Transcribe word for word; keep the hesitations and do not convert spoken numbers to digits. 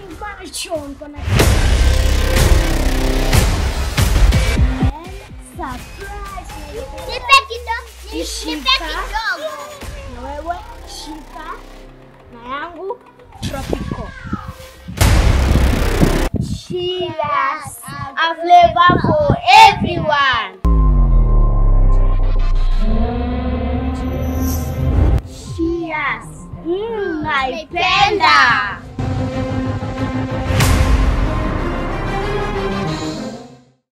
Marathon gonna surprise. Nipe kidogo. Nipe Shika. kidogo. Na wewe shika na yangu tropical. Cheers. A flavor for everyone. Cheers. Mm, naipenda.